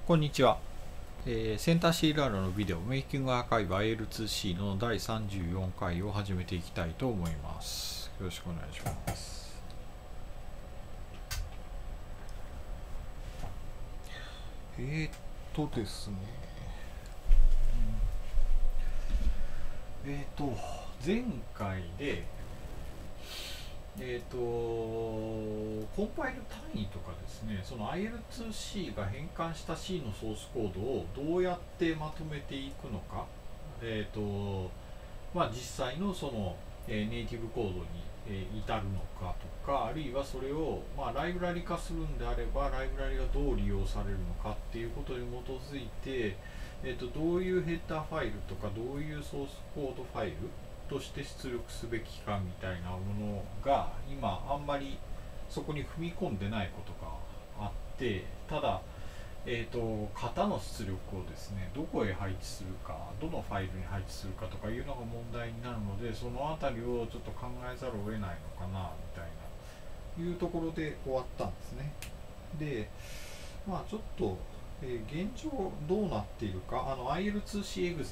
こんにちは。センター C ラードのビデオメイキングアーカイブ IL2C の第34回を始めていきたいと思います。よろしくお願いします。ですね。前回でコンパイル単位とかですね、その IL2C が変換した C のソースコードをどうやってまとめていくのか、実際のその、ネイティブコードに、至るのかとか、あるいはそれを、ライブラリ化するんであればライブラリがどう利用されるのかっていうことに基づいて、どういうヘッダーファイルとかどういうソースコードファイルとして出力すべきかみたいなものが今あんまりそこに踏み込んでないことがあって、ただ、型の出力をですねどこへ配置するか、どのファイルに配置するかとかいうのが問題になるので、そのあたりをちょっと考えざるを得ないのかなみたいないうところで終わったんですね。で、ちょっと、現状どうなっているか、IL2C エグゼ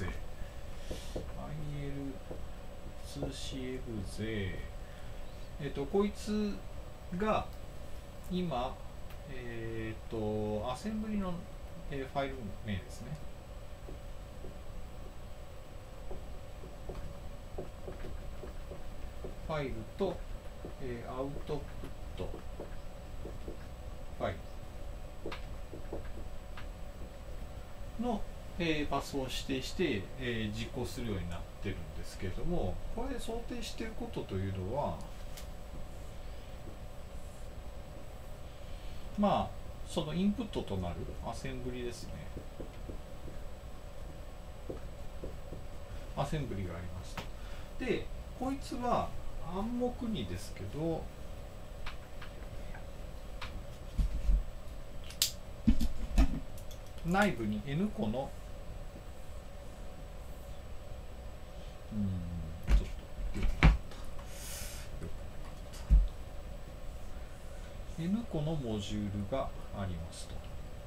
2C エグゼ、こいつが今、アセンブリの、ファイル名ですね。ファイルと、アウトプットファイルの、パスを指定して、実行するようになってるんですけれども、これで想定していることというのは、そのインプットとなるアセンブリですね。アセンブリがありますと。で、こいつは暗黙にですけど、内部に N 個のちょっとよくなかった N 個のモジュールがありますと。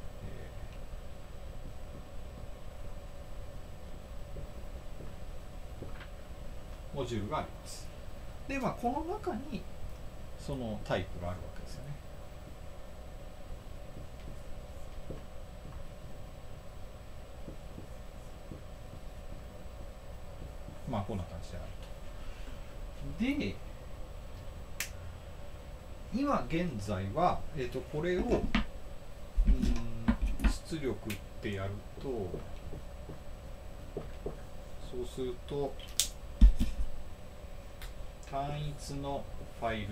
モジュールがあります。で、この中にそのタイプがあるわけですよね。こんな感じであると。で、今現在は、これを出力ってやると、そうすると単一のファイル、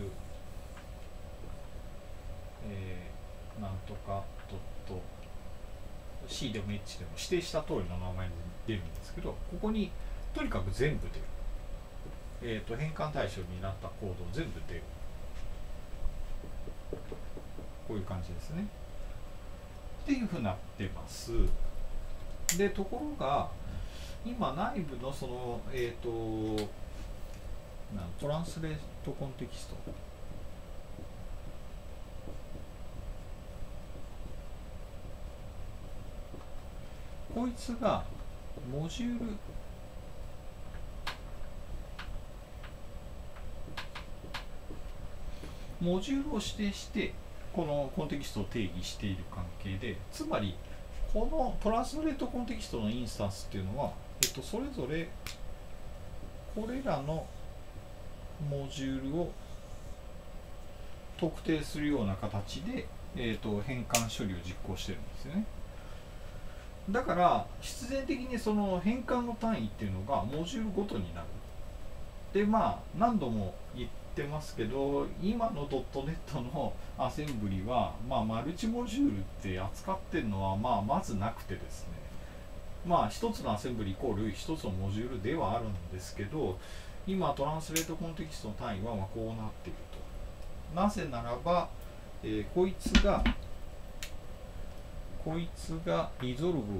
なんとかドット C でも H でも指定した通りの名前に出るんですけど、ここにとにかく全部出る、変換対象になったコード全部出る、こういう感じですねっていうふうになってます。で、ところが今内部のそのトランスレートコンテキスト、こいつがモジュールを指定してこのコンテキストを定義している関係で、つまりこのトランスレートコンテキストのインスタンスっていうのは、それぞれこれらのモジュールを特定するような形で、変換処理を実行してるんですよね。だから必然的にその変換の単位っていうのがモジュールごとになる。で、何度も言ってますけど、今の .NET のアセンブリは、マルチモジュールって扱ってるのはまずなくてですね、一つのアセンブリイコール一つのモジュールではあるんですけど、今トランスレートコンテキストの単位はこうなっていると。なぜならば、こいつがリゾルブを、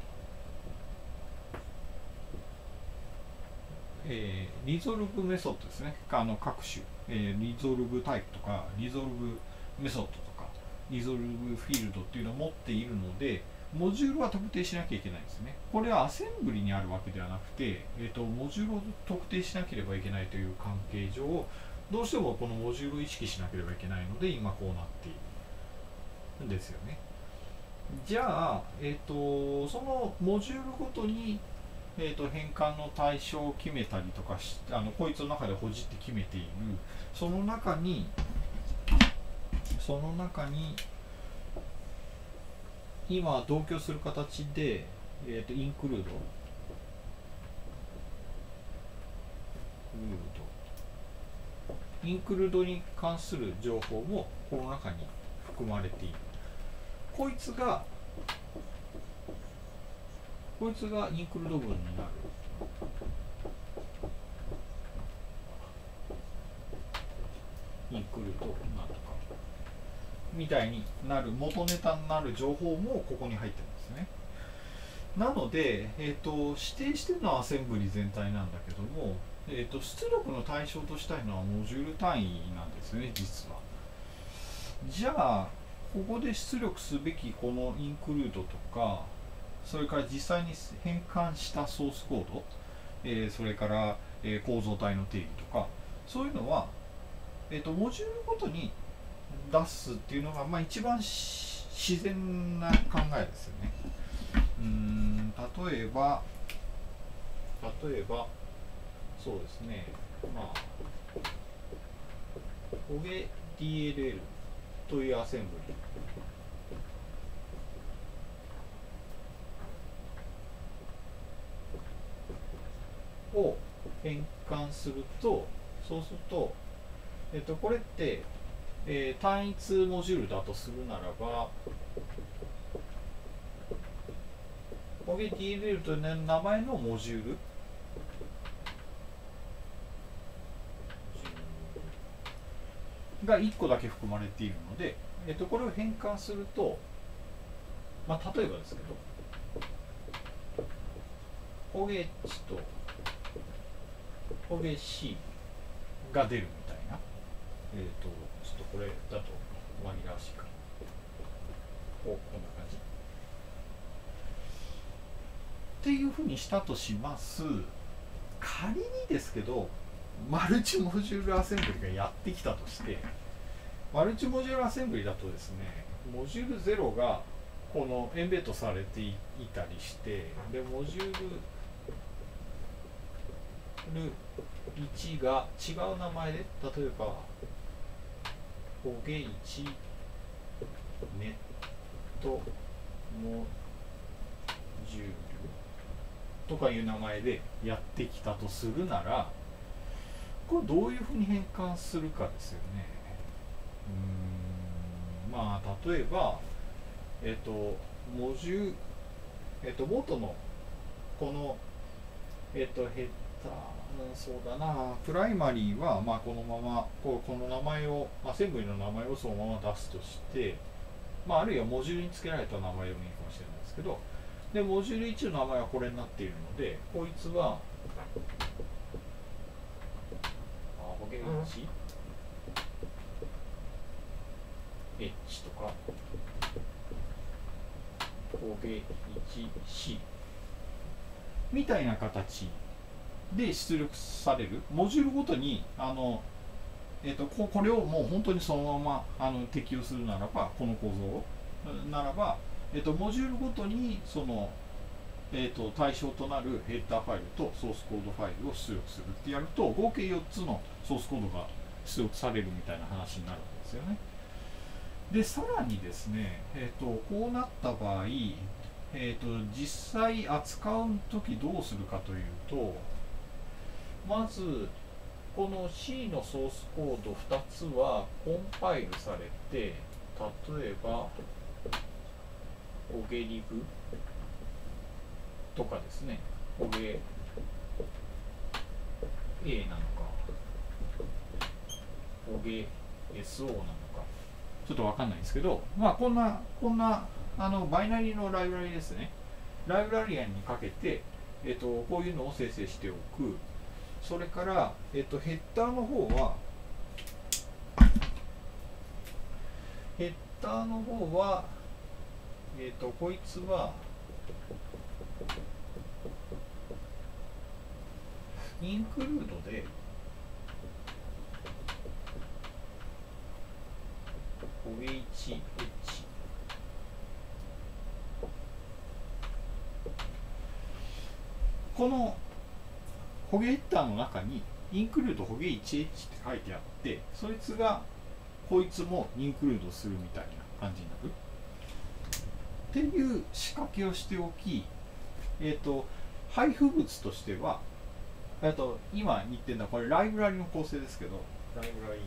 リゾルブメソッドですね。各種、リゾルブタイプとかリゾルブメソッドとかリゾルブフィールドっていうのを持っているので、 モジュールは特定しなきゃいけないんですね。これはアセンブリにあるわけではなくて、モジュールを特定しなければいけないという関係上、どうしてもこのモジュールを意識しなければいけないので、今こうなっているんですよね。じゃあ、そのモジュールごとに、変換の対象を決めたりとかこいつの中でほじって決めている、その中に今同居する形で、インクルードインクルードに関する情報もこの中に含まれている。こいつがインクルード文になる。インクルードなんとかみたいになる元ネタになる情報もここに入ってるんですね。なので、指定してるのはアセンブリ全体なんだけども、出力の対象としたいのはモジュール単位なんですね、実は。じゃあここで出力すべきこのインクルードとか、それから実際に変換したソースコード、それから、構造体の定義とか、そういうのは、モジュールごとに出すっていうのが、一番自然な考えですよね。例えばそうですね、オゲ DLL というアセンブリを変換すると、そうすると、これって、単一モジュールだとするならば、OgeDLL という名前のモジュールが1個だけ含まれているので、これを変換すると、例えばですけど、OgeH と OgeC が出るみたいな、ちょっとこれだと紛らわしいか、こんな感じっていうふうにしたとします。仮にですけど、マルチモジュールアセンブリがやってきたとして、マルチモジュールアセンブリだとですね、モジュール0がこのエンベッドされていたりして、でモジュール1が違う名前で、例えばオゲ1ネットモジュールとかいう名前でやってきたとするなら、これどういうふうに変換するかですよね。例えばモジュ元のこのヘッダー、そうだな、プライマリーはこのままこの名前をアセンブリの名前をそのまま出すとして、あるいはモジュールに付けられた名前でもいいかもしれないですけど、でモジュール1の名前はこれになっているので、こいつはオゲ1 H とかオゲ 1C みたいな形で出力される。モジュールごとにこれをもう本当にそのまま適用するならば、この構造ならば、モジュールごとにその、対象となるヘッダーファイルとソースコードファイルを出力するってやると、合計4つのソースコードが出力されるみたいな話になるわけですよね。でさらにですね、こうなった場合、実際扱う時どうするかというと、まずこの C のソースコード2つはコンパイルされて、例えばオゲリブとかですね、オゲ A なのかオゲ SO なのかちょっと分かんないんですけど、こんなバイナリーのライブラリですね。ライブラリアンにかけて、こういうのを生成しておく。それから、ヘッダーの方はこいつはインクルードでホゲ 1H このホゲヘッダーの中にインクルードホゲ 1H って書いてあって、そいつがこいつもインクルードするみたいな感じになるっていう仕掛けをしておき、配布物としては、今言ってるのはこれライブラリの構成ですけど、ライブラリ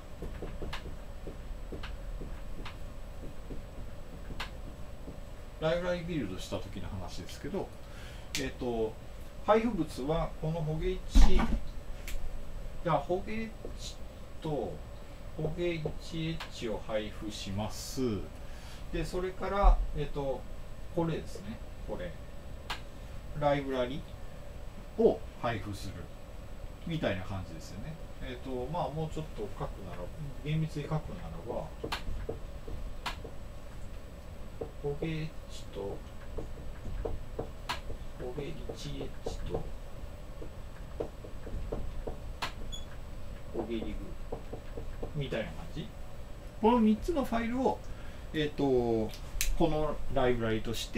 ビルドした時の話ですけど、配布物はこのホゲ1ホゲ1とホゲ 1H を配布します。でそれから、これですね、これライブラリを配布するみたいな感じですよね。まあもうちょっと書くなら、厳密に書くならば、ホゲ H とホゲ 1H とホゲリグみたいな感じ。この3つのファイルを、このライブラリとして、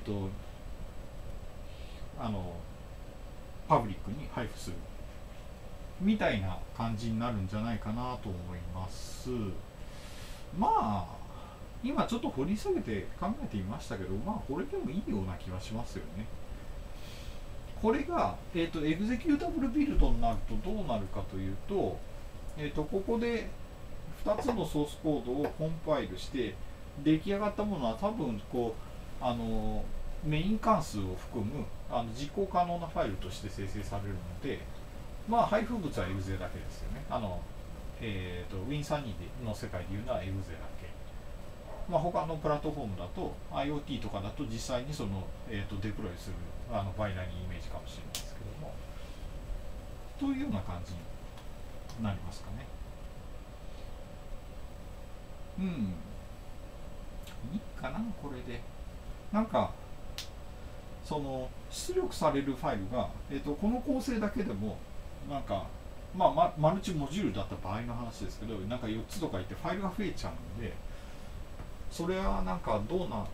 パブリックに配布するみたいな感じになるんじゃないかなと思います。まあ今ちょっと掘り下げて考えてみましたけど、まあこれでもいいような気がしますよね。これが、エグゼキュータブルビルドになるとどうなるかというと、ここで2つのソースコードをコンパイルして出来上がったものは多分こうメイン関数を含む実行可能なファイルとして生成されるので、まあ配布物はエグゼだけですよね。Win32 の世界でいうのはエグゼだけ。まあ、他のプラットフォームだと IoT とかだと実際にその、デプロイするバイナリーイメージかもしれないですけども、というような感じになりますかね。いいかな、これで。なんかその出力されるファイルが、この構成だけでもなんか、マルチモジュールだった場合の話ですけど、なんか4つとかいってファイルが増えちゃうので、それはなんか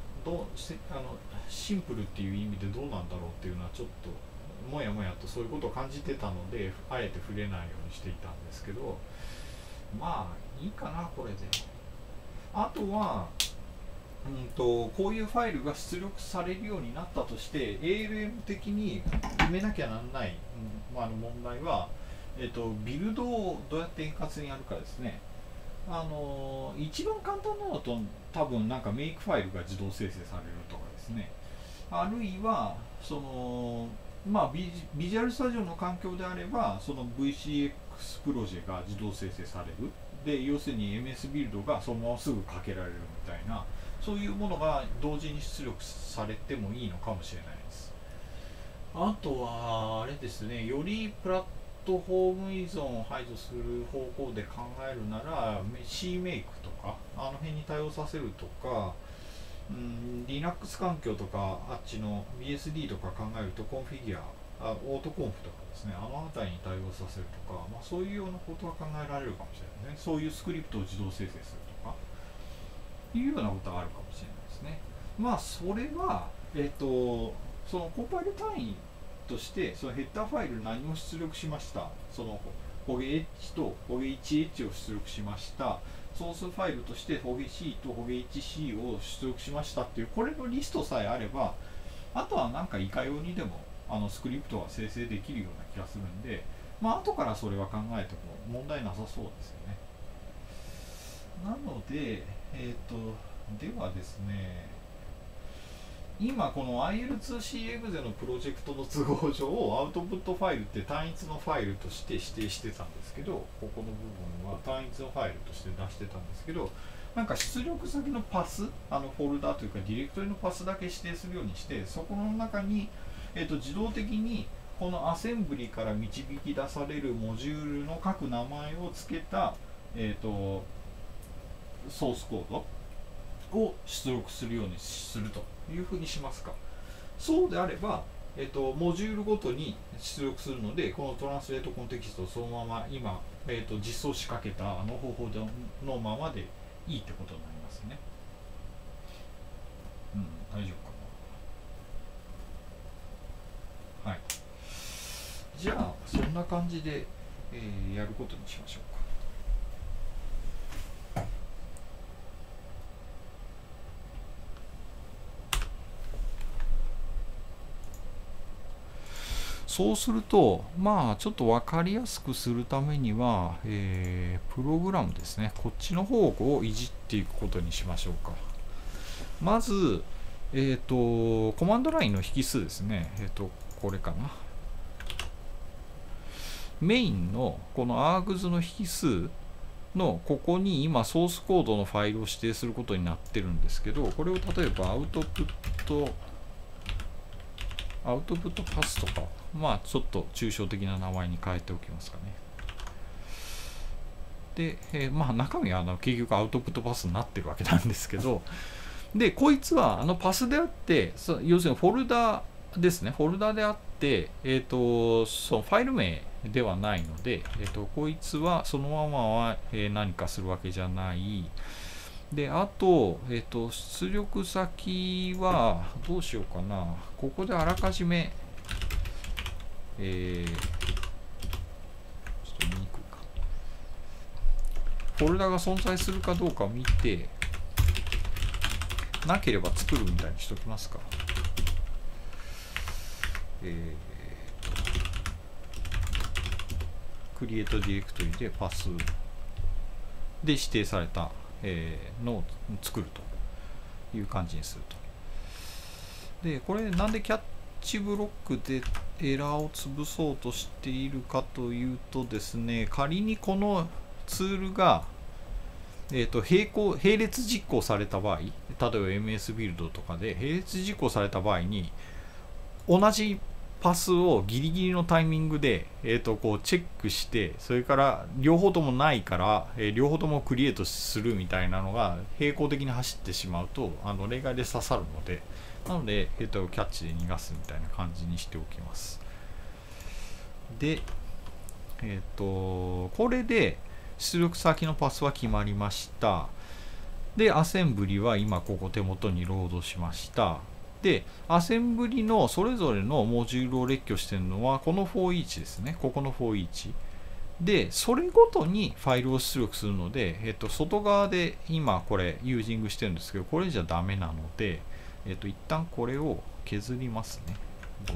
シンプルっていう意味でどうなんだろうっていうのはちょっともやもやとそういうことを感じてたので、あえて触れないようにしていたんですけど、まあいいかな、これで。あとはこういうファイルが出力されるようになったとして ALM 的に決めなきゃなんない、問題は、ビルドをどうやって円滑にやるかですね。一番簡単なのと多分なんかメイクファイルが自動生成されるとかですね、あるいはそのビジュアルスタジオの環境であればその VCX プロジェが自動生成されるで、要するに MS ビルドがそのまますぐかけられるみたいな、そういうものが同時に出力されてもいいのかもしれないです。あとはあれですね、よりプラットフォーム依存を排除する方向で考えるなら C メイクとかあの辺に対応させるとか、Linux 環境とかあっちの BSD とか考えるとコンフィギュア、オートコンフとかですね、あの辺りに対応させるとか、そういうようなことは考えられるかもしれないね。そういうスクリプトを自動生成するとかいうようなことがあるかもしれないですね。それはそのコンパイル単位としてそのヘッダーファイル何を出力しました、そのホゲ H とホゲ 1H を出力しました、ソースファイルとしてホゲ C とホゲ 1C を出力しましたっていうこれのリストさえあれば、あとはなんかいかようにでもスクリプトが生成できるような気がするんで、後からそれは考えても問題なさそうですよね。なのでではですね、今この IL2C エグゼのプロジェクトの都合上アウトプットファイルって単一のファイルとして指定してたんですけど、ここの部分は単一のファイルとして出してたんですけど、なんか出力先のパス、フォルダというかディレクトリのパスだけ指定するようにして、そこの中に、自動的にこのアセンブリから導き出されるモジュールの各名前を付けた、ソースコードを出力するようにするというふうにしますか。そうであれば、モジュールごとに出力するので、このトランスレートコンテキストをそのまま今、実装しかけたあの方法のままでいいってことになりますね。大丈夫かな。はい。じゃあそんな感じで、やることにしましょうか。そうすると、まあちょっと分かりやすくするためには、プログラムですね、こっちの方をいじっていくことにしましょうか。まず、コマンドラインの引数ですね。これかな。メインのこの args の引数のここに今ソースコードのファイルを指定することになってるんですけど、これを例えばアウトプットパスとか、まあちょっと抽象的な名前に変えておきますかね。で、まあ中身は結局アウトプットパスになってるわけなんですけど、でこいつはパスであって、要するにフォルダですね、フォルダであって、そのファイル名ではないので、こいつはそのままは、何かするわけじゃない。で、あと、出力先はどうしようかな。ここであらかじめ、ちょっと見にくいか。フォルダが存在するかどうかを見て、なければ作るみたいにしときますか。クリエイトディレクトリでパスで指定されたのを作るという感じにすると。で、これなんでキャッチブロックでエラーを潰そうとしているかというとですね、仮にこのツールが、並列実行された場合、例えば MS ビルドとかで並列実行された場合に、同じパスをギリギリのタイミングで、こうチェックして、それから両方ともないから、両方ともクリエイトするみたいなのが並行的に走ってしまうと例外で刺さるので、なので、キャッチで逃がすみたいな感じにしておきます。で、これで出力先のパスは決まりました。で、アセンブリは今ここ手元にロードしました。で、アセンブリのそれぞれのモジュールを列挙しているのはこの for each ですね。ここの for each。で、それごとにファイルを出力するので、外側で今これユージングしてるんですけど、これじゃダメなので、一旦これを削りますね。ドン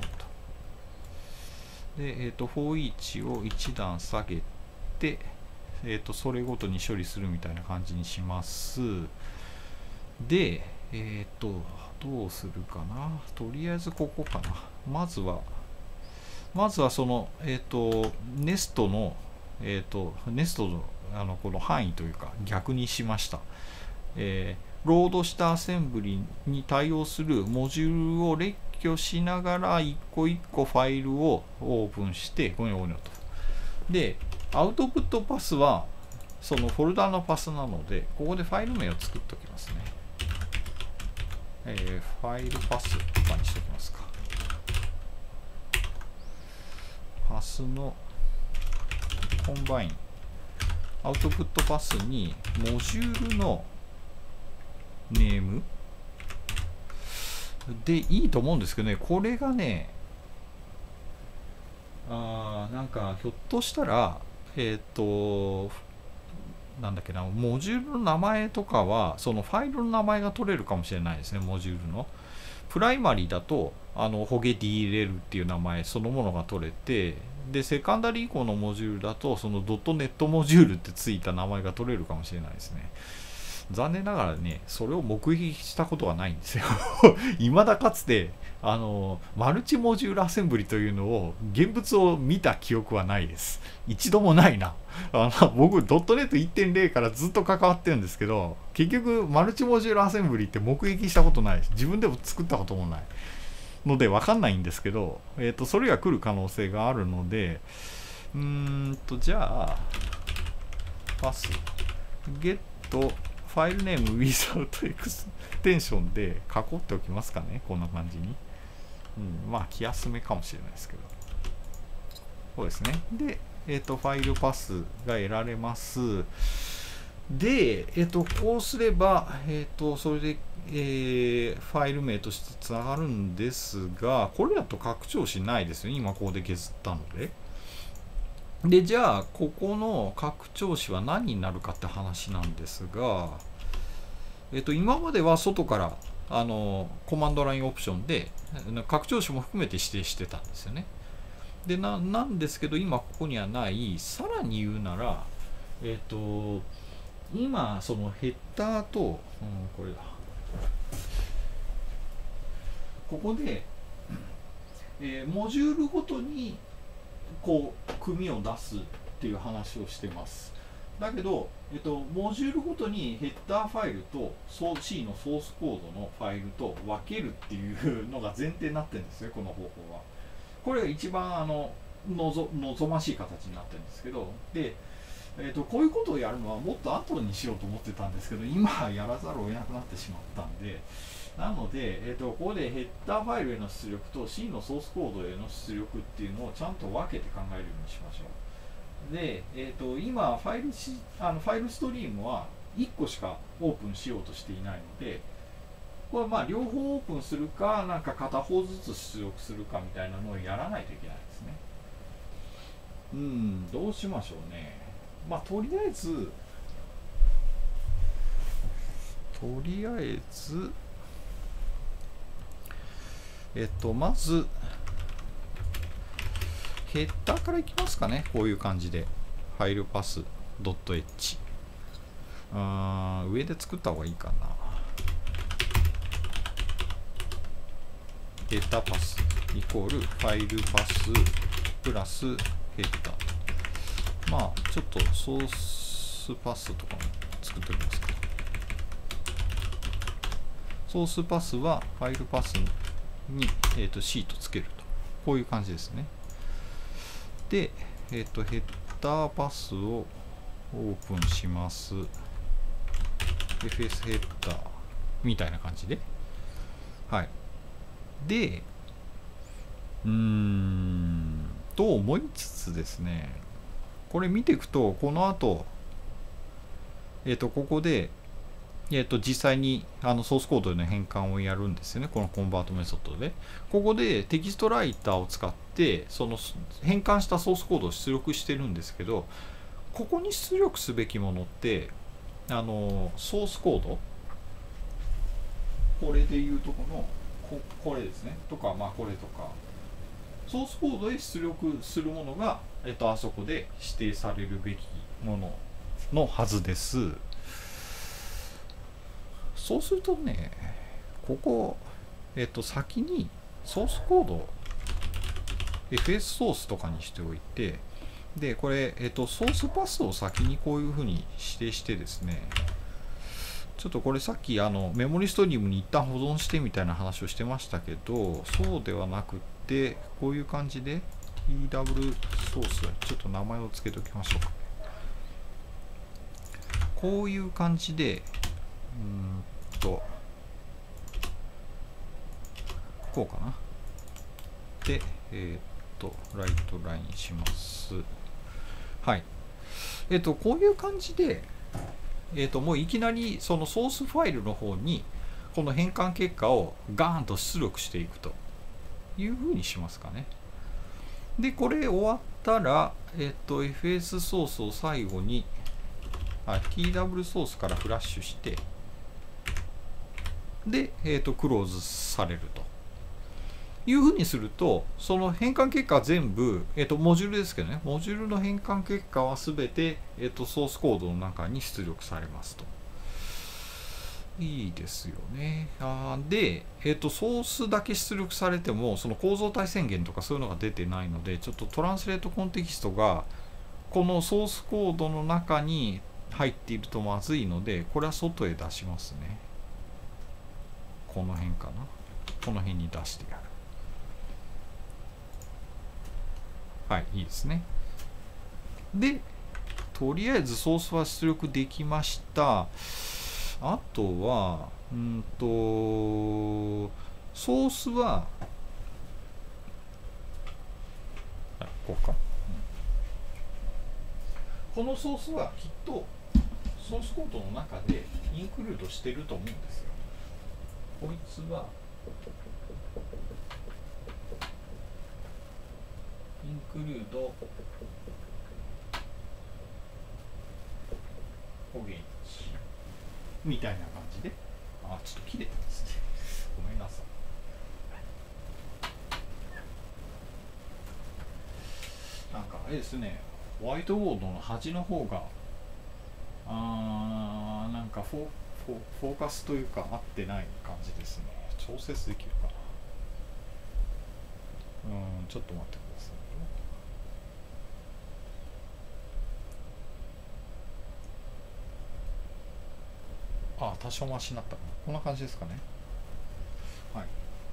と。で、for each を一段下げて、それごとに処理するみたいな感じにします。で、どうするかな。とりあえずここかな。まずはその、ネストの、この範囲というか逆にしました。ロードしたアセンブリに対応するモジュールを列挙しながら一個一個ファイルをオープンしてゴニョゴニョと。で、アウトプットパスはそのフォルダのパスなので、ここでファイル名を作っておきますね。ファイルパスとかにしておきますか。パスのコンバイン、アウトプットパスにモジュールのネームでいいと思うんですけどね、これがね、なんかひょっとしたら、なんだっけな、モジュールの名前とかはそのファイルの名前が取れるかもしれないですね。モジュールのプライマリーだとホゲ DLL っていう名前そのものが取れて、でセカンダリー以降のモジュールだとそのドットネットモジュールってついた名前が取れるかもしれないですね。残念ながらね、それを目撃したことはないんですよ。未だかつてマルチモジュールアセンブリというのを現物を見た記憶はないです。一度もないな。僕ドットネット 1.0 からずっと関わってるんですけど、結局マルチモジュールアセンブリって目撃したことないし、自分でも作ったこともないので分かんないんですけど、それが来る可能性があるので、じゃあパスゲットファイルネーム without エクステンションで囲っておきますかね、こんな感じに。まあ気休めかもしれないですけど、こうですね。で、ファイルパスが得られます。で、こうすれば、それで、ファイル名としてつながるんですが、これだと拡張子ないですよね、今ここで削ったので。で、じゃあ、ここの拡張子は何になるかって話なんですが、今までは外からコマンドラインオプションで拡張子も含めて指定してたんですよね。で、なんですけど、今ここにはない、さらに言うなら、今、そのヘッダーと、これだ。ここで、モジュールごとにこう組を出すっていう話をしてます。だけど、モジュールごとにヘッダーファイルと C のソースコードのファイルと分けるっていうのが前提になってるんですよ、この方法は。これが一番望ましい形になってるんですけど、で、こういうことをやるのはもっと後にしようと思ってたんですけど、今やらざるを得なくなってしまったんで、なので、ここでヘッダーファイルへの出力と C のソースコードへの出力っていうのをちゃんと分けて考えるようにしましょう。で、今ファイルストリームは1個しかオープンしようとしていないので、これはまあ両方オープンするか、なんか片方ずつ出力するかみたいなのをやらないといけないですね。どうしましょうね。まあとりあえずまずヘッダーからいきますかね。こういう感じでファイルパス .h 上で作った方がいいかな。ヘッダーパスイコールファイルパスプラスヘッダー。まあちょっとソースパスとかも作っておきますか。ソースパスはファイルパスに、シートつけると。こういう感じですね。で、ヘッダーパスをオープンします。FS ヘッダーみたいな感じで。はい。で、と思いつつですね、これ見ていくと、この後、ここで、実際にソースコードでの変換をやるんですよね。このコンバートメソッドで。ここでテキストライターを使って、その変換したソースコードを出力してるんですけど、ここに出力すべきものって、ソースコード、これでいうとこれですね。とか、まあこれとか、ソースコードで出力するものが、あそこで指定されるべきもののはずです。そうするとね、ここ、先にソースコード FS ソースとかにしておいて、で、これ、ソースパスを先にこういうふうに指定してですね、ちょっとこれさっきメモリストリームに一旦保存してみたいな話をしてましたけど、そうではなくて、こういう感じで TW ソース、ちょっと名前を付けておきましょうか。こういう感じで、こうかな。で、ライトラインします。はい。こういう感じで、もういきなりそのソースファイルの方に、この変換結果をガーンと出力していくというふうにしますかね。で、これ終わったら、FS ソースを最後に、TW ソースからフラッシュして、で、クローズされるというふうにすると、その変換結果は全部、モジュールですけどね、モジュールの変換結果はすべて、ソースコードの中に出力されますと。いいですよね。で、ソースだけ出力されても、その構造体宣言とかそういうのが出てないので、ちょっとトランスレートコンテキストが、このソースコードの中に入っているとまずいので、これは外へ出しますね。この辺かな。この辺に出してやる。はい、いいですね。で、とりあえずソースは出力できました。 あとはソースはこうか、このソースはきっとソースコードの中でインクルードしてると思うんですよ。こいつはインクルードオゲンチみたいな感じで、ちょっと切れてますね。ごめんなさい。なんかあれですね、ホワイトボードの端の方がなんかフォーカスというか合ってない感じですね。調節できるかな。ちょっと待ってください。多少マシになったかな。こんな感じですかね。はい。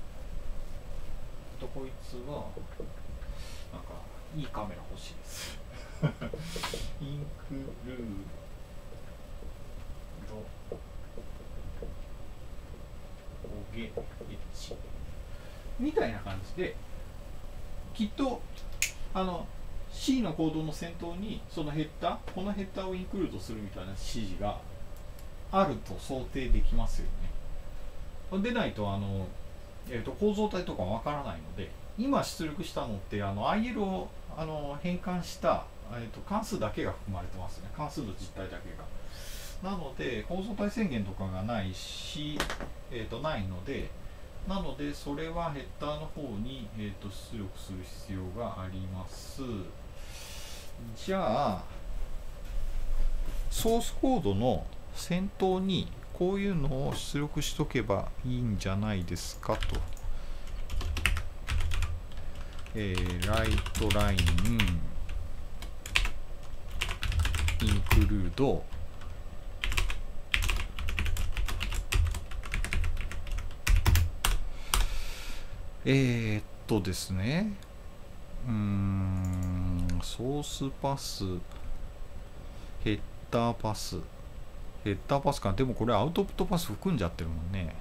こいつはなんかいいカメラ欲しいですインクルードオゲエッチみたいな感じで、きっとC のコードの先頭にそのヘッダー、このヘッダーをインクルードするみたいな指示があると想定できますよね。でないと構造体とかわからないので、今出力したのって IL を変換した、関数だけが含まれてますね。関数の実体だけが。なので構造体宣言とかがないし、ないので、それはヘッダーの方に、出力する必要があります。じゃあソースコードの先頭にこういうのを出力しとけばいいんじゃないですかと。ライトラインインクルードですね、ソースパス、ヘッダーパスか。でもこれアウトプットパス含んじゃってるもんね。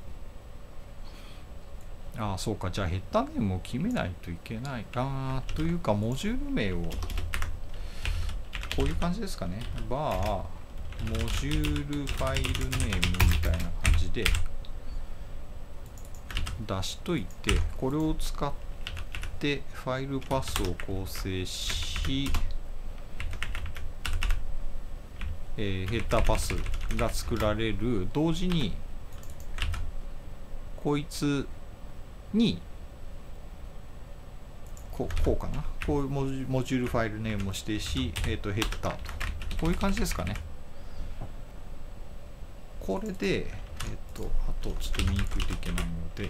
そうか。じゃあヘッダーネームを決めないといけない。というかモジュール名をこういう感じですかね。バーモジュールファイルネームみたいな感じで出しといて、これを使ってファイルパスを構成し、ヘッダーパスが作られる同時に、こいつにこうかな、こういうモジュールファイルネームを指定し、ヘッダーとこういう感じですかね。これであとちょっと見にくいといけないので、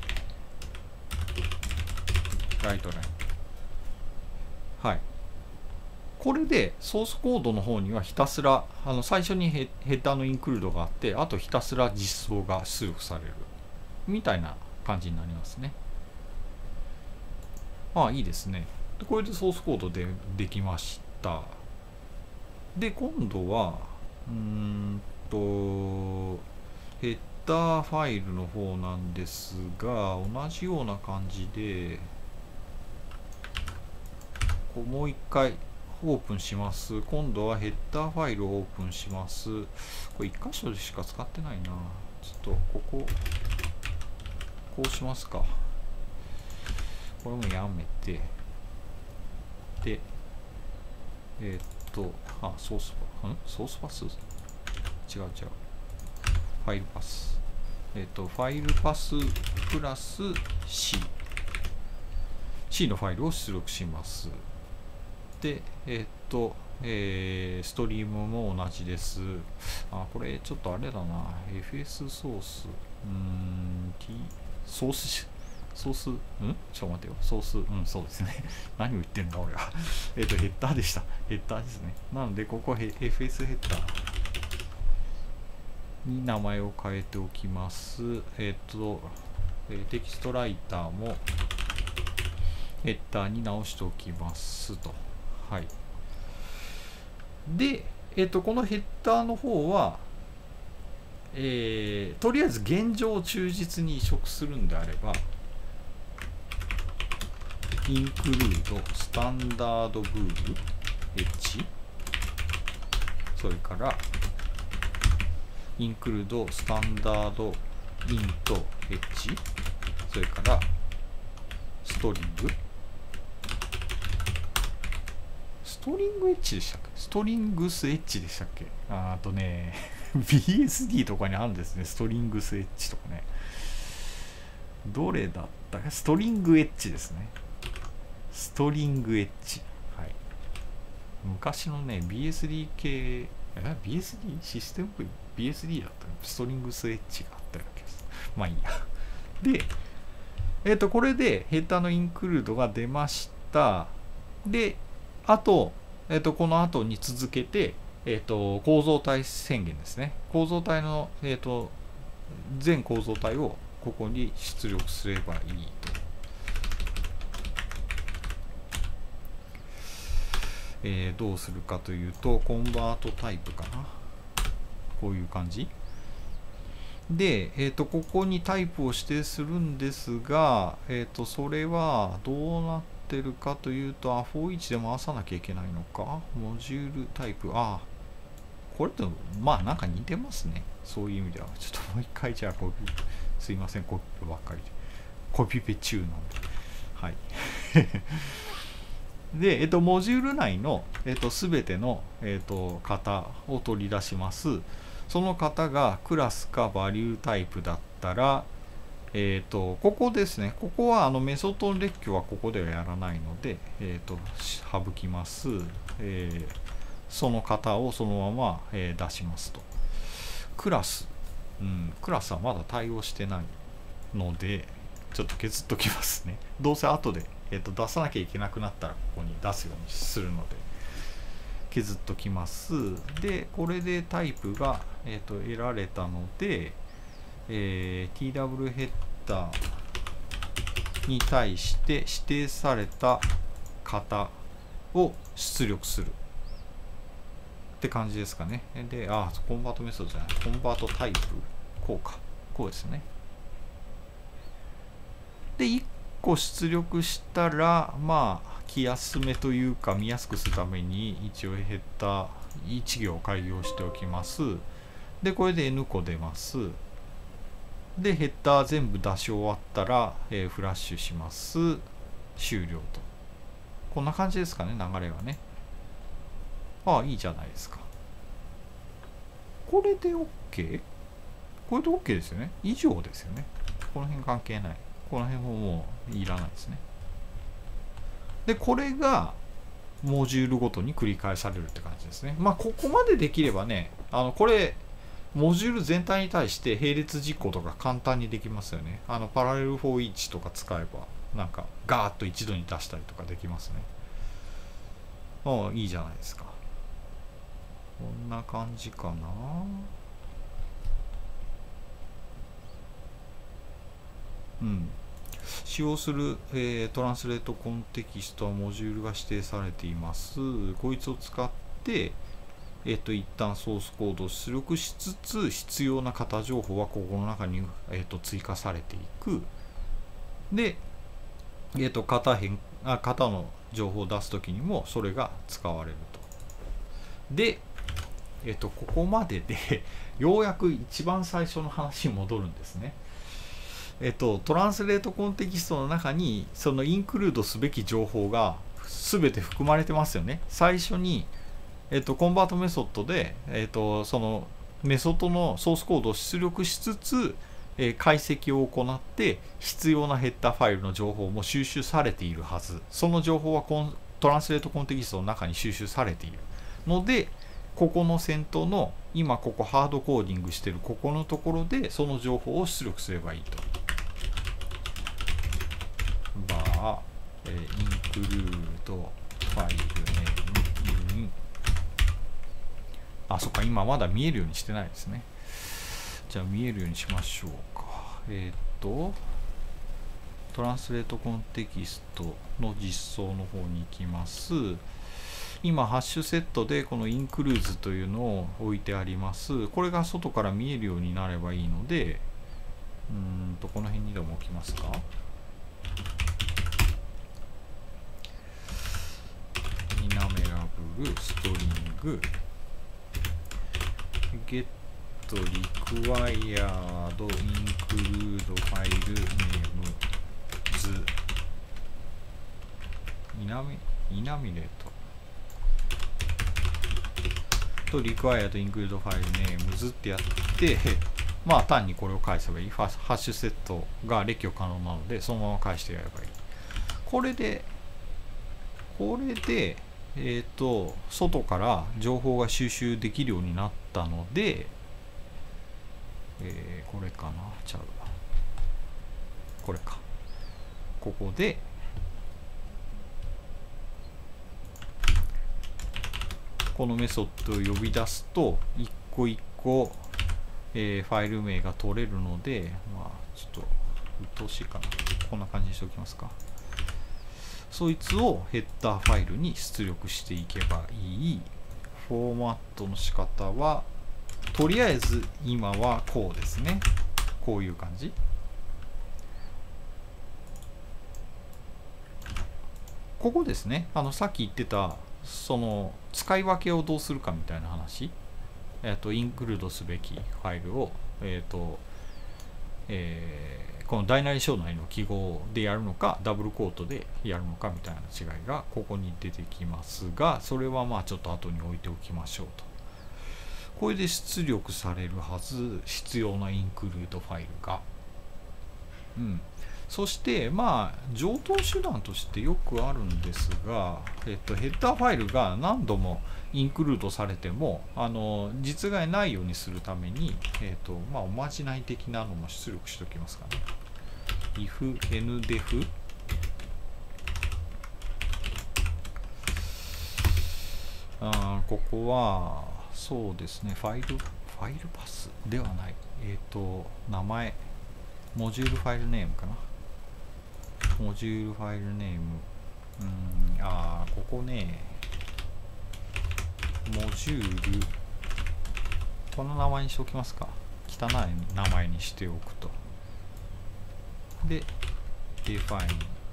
ライトライン、はい。これでソースコードの方にはひたすら最初にヘッダーのインクルードがあって、あとひたすら実装が出力されるみたいな感じになりますね。いいですね。これでソースコードでできました。で今度はヘッダーファイルの方なんですが、同じような感じでもう一回オープンします。今度はヘッダーファイルをオープンします。これ1箇所でしか使ってないな。ちょっとこうしますか。これもやめて、でソースパス違うファイルパス、ファイルパスプラス C のファイルを出力します。でストリームも同じです。これちょっとあれだな。FS ソースソースちょっと待ってよ。ソースそうですね何を言ってんだ俺はヘッダーでした。ヘッダーですね。なのでここは FS ヘッダーに名前を変えておきます。テキストライターもヘッダーに直しておきますと。はい。で、このヘッダーの方は、 とりあえず現状を忠実に移植するんであれば、インクルードスタンダードブール H、 それからインクルードスタンダードイント H、 それからストリングH でしたっけ、ストリングス H でしたっけ、あとねBSD とかにあるんですね、ストリングス H とかね。どれだったか、ストリング H ですね、ストリング H、 はい。昔のね BSD 系、BSD システム BSD だったね、ストリングス H があったような気がする。まあいいやで、これでヘッダーのインクルードが出ました。で、あと、この後に続けて、構造体宣言ですね。構造体の、全構造体をここに出力すればいいと。どうするかというと、コンバートタイプかな。こういう感じ。で、ここにタイプを指定するんですが、それはどうなってるかというと、for each で回さなきゃいけないのか。モジュールタイプ、これとまあなんか似てますね。そういう意味では。ちょっともう一回じゃあすいません、コピペばっかりで。コピペ中なんで。はい。で、モジュール内の、すべての、型を取り出します。その型がクラスかバリュータイプだったら、ここですね。ここはメソッドの列挙はここではやらないので、省きます。その型をそのまま、出しますと。クラス。クラスはまだ対応してないので、ちょっと削っときますね。どうせ後で、出さなきゃいけなくなったらここに出すようにするので。削っときます。で、これでタイプが、得られたので、TW ヘッダーに対して指定された型を出力するって感じですかね。で、コンバートメソッドじゃない、コンバートタイプ、こうか、こうですね。で、1個出力したら、まあ、気休めというか見やすくするために一応ヘッダー1行開業しておきます。で、これで N 個出ます。で、ヘッダー全部出し終わったら、フラッシュします。終了と。こんな感じですかね、流れはね。いいじゃないですか。これで OK？ これで OK ですよね。以上ですよね。この辺関係ない。この辺ももういらないですね。で、これがモジュールごとに繰り返されるって感じですね。まあ、ここまでできればね、これ、モジュール全体に対して並列実行とか簡単にできますよね。パラレル for each とか使えば、なんか、ガーッと一度に出したりとかできますね。いいじゃないですか。こんな感じかな。使用する、トランスレートコンテキストはモジュールが指定されています。こいつを使って、一旦ソースコードを出力しつつ、必要な型情報はここの中に、追加されていく。で、型の情報を出すときにもそれが使われると。で、ここまででようやく一番最初の話に戻るんですね。トランスレートコンテキストの中にそのインクルードすべき情報が全て含まれてますよね。最初に、コンバートメソッドで、そのメソッドのソースコードを出力しつつ、解析を行って必要なヘッダーファイルの情報も収集されているはず。その情報はトランスレートコンテキストの中に収集されているので、ここの先頭の今ここハードコーディングしてるここのところでその情報を出力すればいいと。インクルードファイルネームそっか、今まだ見えるようにしてないですね。じゃあ見えるようにしましょうか。トランスレートコンテキストの実装の方に行きます。 今ハッシュセットでこのインクルーズというのを置いてあります。これが外から見えるようになればいいので、この辺にでも置きますか。イナメラブルストリングゲットリクワイヤードインクルードファイルネームズイナミレートとリクワイヤードインクルードファイルネームズってやってまあ単にこれを返せばいい。ハッシュセットが列挙可能なのでそのまま返してやればいい。これで外から情報が収集できるようになったので、これかな、ちゃうわ、これか。ここでこのメソッドを呼び出すと一個一個、ファイル名が取れるので、まあちょっと鬱陶しいかな、こんな感じにしておきますか。そいつをヘッダーファイルに出力していけばいい。フォーマットの仕方はとりあえず今はこうですね。こういう感じ。ここですね。さっき言ってたその使い分けをどうするかみたいな話。インクルードすべきファイルをこの大なり小なりの記号でやるのかダブルコートでやるのかみたいな違いがここに出てきますが、それはまあちょっと後に置いておきましょうと。これで出力されるはず、必要なインクルードファイルが。そしてまあ常套手段としてよくあるんですが、ヘッダーファイルが何度もインクルードされても実害ないようにするために、まあおまじない的なのも出力しておきますかね。if ndef ここはそうですね、ファイルパスではない、名前モジュールファイルネームかな。モジュールファイルネームここね、モジュールこの名前にしておきますか。汚い名前にしておくと。で define、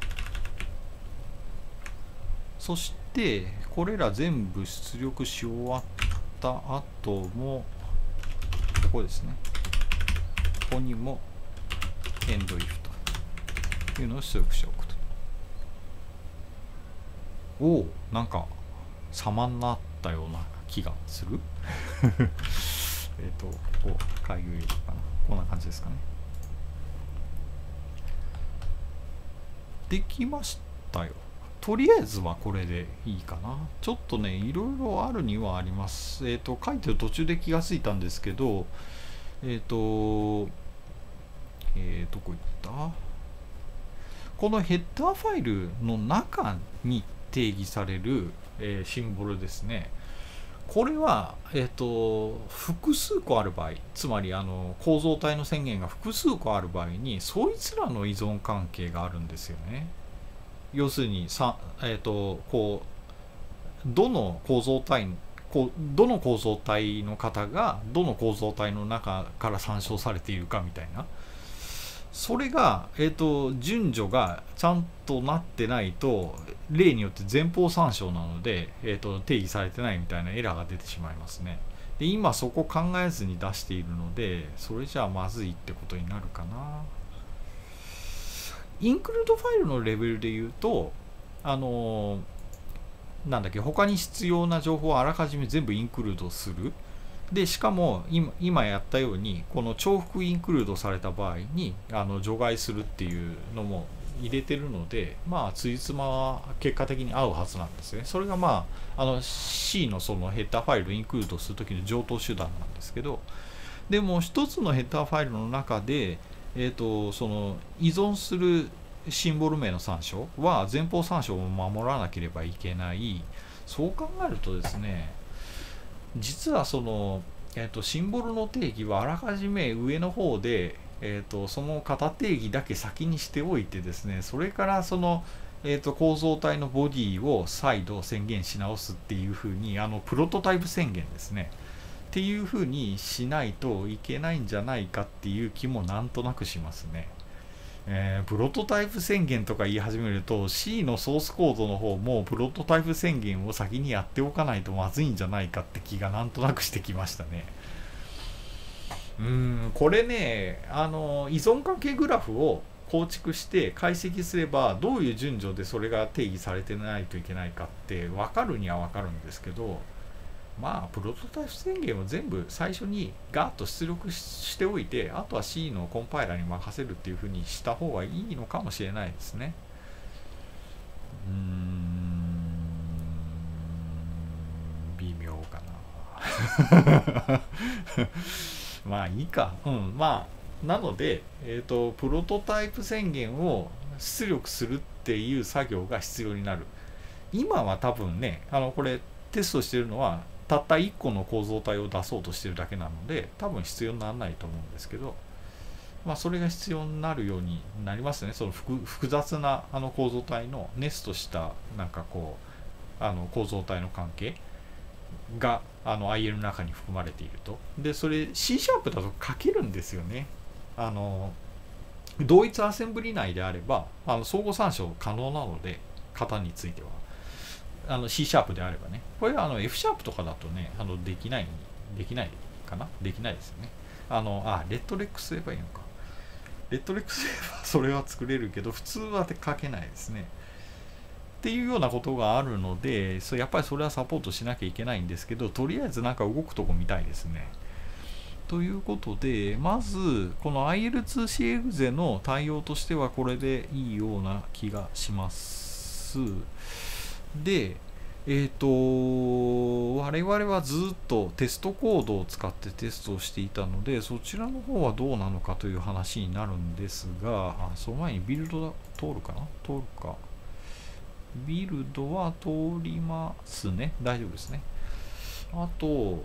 そしてこれら全部出力し終わった後もここですね、ここにも end if というのを出力しておくと。おお、なんか様になったような気がするここ開業入れかな、こんな感じですかね。できましたよ。とりあえずはこれでいいかな。ちょっとねいろいろあるにはあります。書いてる途中で気がついたんですけど、どこ行った？このヘッダーファイルの中に定義される、シンボルですね。これは、複数個ある場合、つまり構造体の宣言が複数個ある場合にそいつらの依存関係があるんですよね。要するにこうどの構造体の方がどの構造体の中から参照されているかみたいな、それが、順序がちゃんとなってないと例によって前方参照なので、定義されてないみたいなエラーが出てしまいますね。で今そこ考えずに出しているのでそれじゃあまずいってことになるかな。インクルードファイルのレベルで言うとなんだっけ、他に必要な情報をあらかじめ全部インクルードする。でしかも今やったようにこの重複インクルードされた場合に除外するっていうのも入れてるので、まあついつまは結果的に合うはずなんですね。それがまあC のそのヘッダーファイルをインクルードするときの常套手段なんですけど、でも一つのヘッダーファイルの中でその依存するシンボル名の参照は前方参照を守らなければいけない。そう考えるとですね、実はその、シンボルの定義はあらかじめ上の方で、その型定義だけ先にしておいてですね、それからその、 構造体のボディを再度宣言し直すっていう風にプロトタイプ宣言ですねっていう風にしないといけないんじゃないかっていう気もなんとなくしますね。プロトタイプ宣言とか言い始めると C のソースコードの方もプロトタイプ宣言を先にやっておかないとまずいんじゃないかって気がなんとなくしてきましたね。これね依存関係グラフを構築して解析すればどういう順序でそれが定義されてないといけないかって分かるには分かるんですけど、まあプロトタイプ宣言を全部最初にガーッと出力しておいて、あとは C のコンパイラーに任せるっていう風にした方がいいのかもしれないですね。微妙かなまあいいか。まあなので、プロトタイプ宣言を出力するっていう作業が必要になる。今は多分ねこれテストしてるのはたった1個の構造体を出そうとしてるだけなので多分必要にならないと思うんですけど、まあそれが必要になるようになりますね。その複雑な構造体のネストしたなんかこう構造体の関係がIL の中に含まれていると。でそれ C シャープだと書けるんですよね。同一アセンブリ内であれば相互参照可能なので、型についてはC シャープであればね。これはF シャープとかだとねできないかな、できないですよね。レッドレックスすればいいのか。レッドレックスすればそれは作れるけど普通は書けないですねっていうようなことがあるので、やっぱりそれはサポートしなきゃいけないんですけど、とりあえずなんか動くとこ見たいですね。ということで、まずこの IL2C エグゼの対応としてはこれでいいような気がします。で、我々はずっとテストコードを使ってテストをしていたので、そちらの方はどうなのかという話になるんですが、その前にビルド通るかな、通るか。ビルドは通りますね。大丈夫ですね。あと、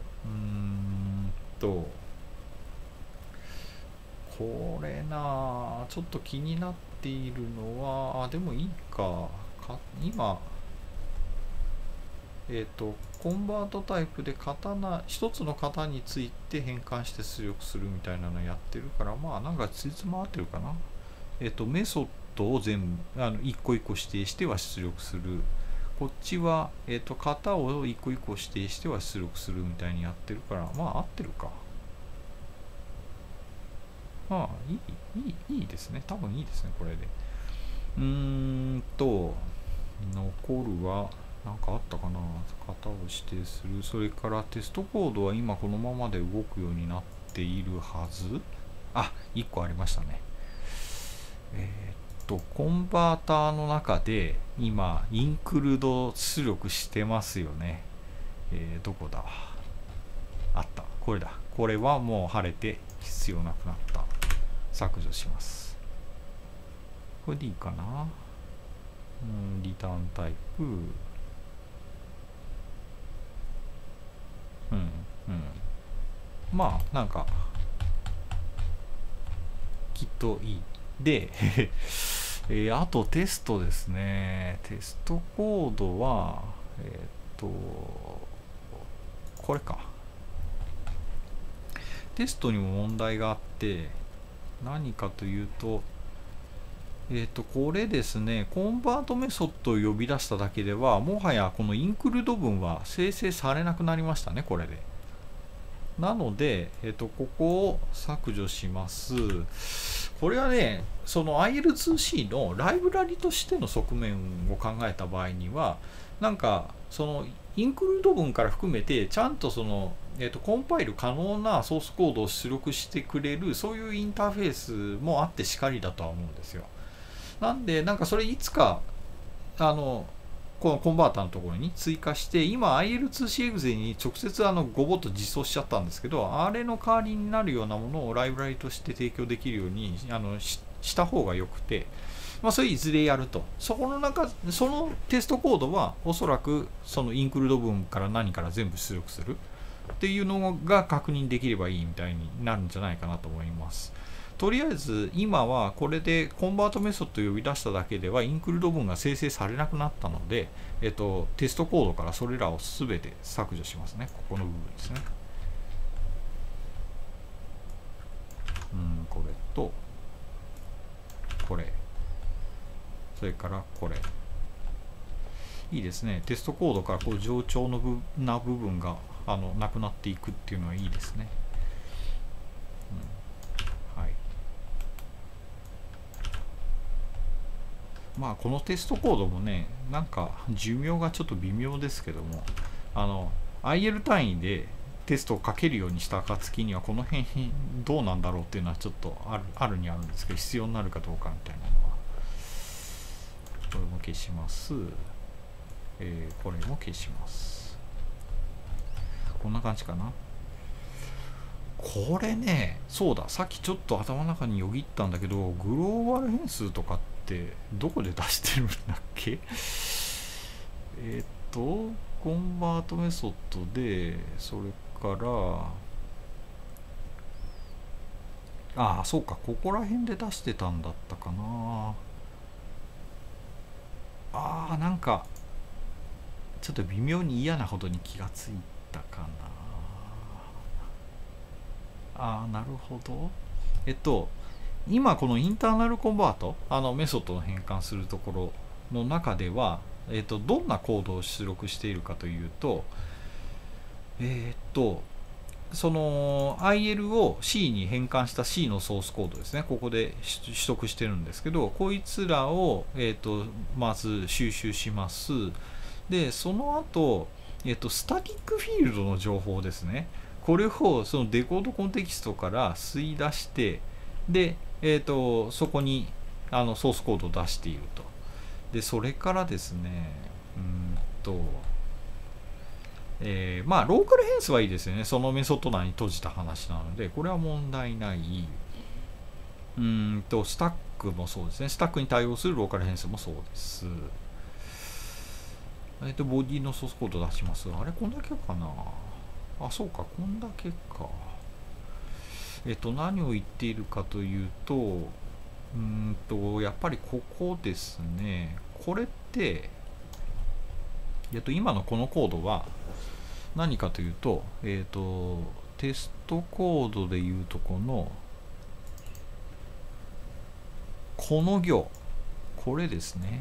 これなちょっと気になっているのは、でもいいか。今、コンバートタイプで一つの型について変換して出力するみたいなのやってるから、まあなんかついつま合ってるかな。メソッドを全部一個一個指定しては出力する。こっちは、型を一個一個指定しては出力するみたいにやってるから、まあ合ってるか。まあいいですね。多分いいですね、これで。残るは何かあったかな。型を指定する。それからテストコードは今このままで動くようになっているはず。1個ありましたね。コンバーターの中で今インクルード出力してますよね。どこだ。あった。これだ。これはもう晴れて必要なくなった。削除します。これでいいかな。リターンタイプ。まあなんかきっといい。であとテストですね。テストコードはこれか。テストにも問題があって、何かというとこれですね、コンバートメソッドを呼び出しただけではもはやこのインクルード文は生成されなくなりましたね、これで。なので、ここを削除します。これはね、その IL2C のライブラリとしての側面を考えた場合には、なんかそのインクルード文から含めてちゃんとその、コンパイル可能なソースコードを出力してくれる、そういうインターフェースもあってしかりだとは思うんですよ。なんでなんかそれいつかこのコンバーターのところに追加して、今 IL2C エグゼに直接ごぼっと実装しちゃったんですけど、あれの代わりになるようなものをライブラリとして提供できるようにした方がよくて、まあそれいずれやると。そのテストコードはおそらくそのインクルード文から何から全部出力するっていうのが確認できればいいみたいになるんじゃないかなと思います。 とりあえず今はこれでコンバートメソッドを呼び出しただけではインクルード文が生成されなくなったので、テストコードからそれらを全て削除しますね。ここの部分ですね。これとこれ、それからこれ、いいですね。テストコードからこう冗長のな部分がなくなっていくっていうのはいいですね。はい。まあこのテストコードもね、なんか寿命がちょっと微妙ですけども、IL 単位でテストを書けるようにした暁にはこの辺どうなんだろうっていうのはちょっとあるにあるんですけど、必要になるかどうかみたいなのは。これも消します。これも消します。こんな感じかな。これね、そうだ、さっきちょっと頭の中によぎったんだけど、グローバル変数とかってどこで出してるんだっけ？コンバートメソッドで、それからそうか、ここら辺で出してたんだったかな。なんかちょっと微妙に嫌なほどに気がついたかな。なるほど。今このインターナルコンバート、メソッドの変換するところの中では、どんなコードを出力しているかというと、その IL を C に変換した C のソースコードですね。ここで取得してるんですけど、こいつらを、まず収集します。で、その後、スタティックフィールドの情報ですね。これをそのデコードコンテキストから吸い出して、で、そこにソースコードを出していると。で、それからですね、まあローカル変数はいいですよね。そのメソッド内に閉じた話なので、これは問題ない。スタックもそうですね。スタックに対応するローカル変数もそうです。ボディのソースコード出します。あれ、こんだけかな。そうか、こんだけか。何を言っているかというと、やっぱりここですね。これって、今のこのコードは何かというと、テストコードでいうとこの行、これですね。